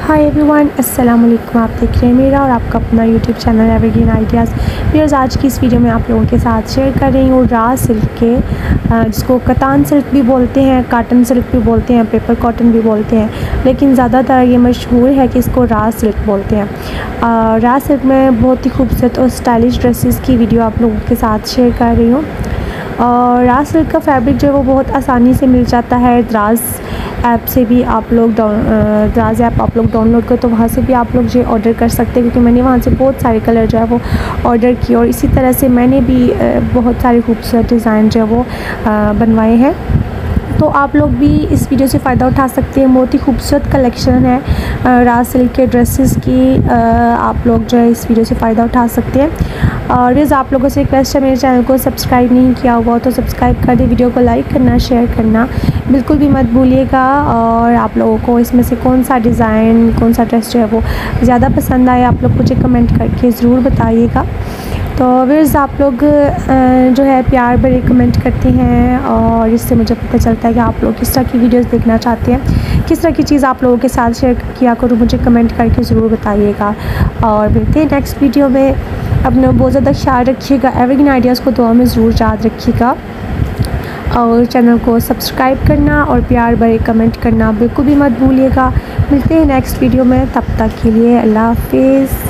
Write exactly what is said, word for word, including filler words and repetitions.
Hi everyone, अस्सलाम वालेकुम। आप देख रहे हैं मेरा और आपका अपना YouTube channel Evergreen Ideas. Viewers, आज की इस वीडियो में आप लोगों के साथ शेयर कर रही हूँ रा सिल्क के, जिसको कतान सिल्क भी बोलते हैं, काटन सिल्क भी बोलते हैं, पेपर कॉटन भी बोलते हैं, लेकिन ज़्यादातर ये मशहूर है कि इसको रा सिल्क बोलते हैं। रा सिल्क में बहुत ही खूबसूरत और स्टाइलिश ड्रेसेस की वीडियो आप लोगों के साथ शेयर कर रही हूँ। और रा सिल्क का फैब्रिक जो है वो बहुत आसानी से मिल जाता है। द्राज ऐप से भी आप लोग द्राज ऐप आप लोग डाउनलोड करो तो वहाँ से भी आप लोग जो ऑर्डर कर सकते हैं, क्योंकि मैंने वहाँ से बहुत सारे कलर जो है वो ऑर्डर किए और इसी तरह से मैंने भी बहुत सारे खूबसूरत डिज़ाइन जो है वो बनवाए हैं। तो आप लोग भी इस वीडियो से फ़ायदा उठा सकते हैं। बहुत ही खूबसूरत कलेक्शन है रा सिल्क के ड्रेसेस की, आप लोग जो है इस वीडियो से फ़ायदा उठा सकते हैं। और यस, आप लोगों से रिक्वेस्ट है, मेरे चैनल को सब्सक्राइब नहीं किया हुआ तो सब्सक्राइब कर दे, वीडियो को लाइक करना, शेयर करना बिल्कुल भी मत भूलिएगा। और आप लोगों को इसमें से कौन सा डिज़ाइन, कौन सा ड्रेस जो है वो ज़्यादा पसंद आया, आप लोग मुझे कमेंट करके ज़रूर बताइएगा। तो व्यूअर्स, आप लोग जो है प्यार भरे कमेंट करते हैं और इससे मुझे पता चलता है कि आप लोग किस तरह की वीडियोस देखना चाहते हैं, किस तरह की चीज़ आप लोगों के साथ शेयर किया करूँ, मुझे कमेंट करके ज़रूर बताइएगा। और मिलते हैं नेक्स्ट वीडियो में। अपना बहुत ज़्यादा ख्याल रखिएगा, एवरग्रीन आइडियाज़ को दुआ में ज़रूर याद रखिएगा और चैनल को सब्सक्राइब करना और प्यार भरे कमेंट करना बिल्कुल भी मत भूलिएगा। मिलते हैं नेक्स्ट वीडियो में, तब तक के लिए अल्लाह हाफिज़।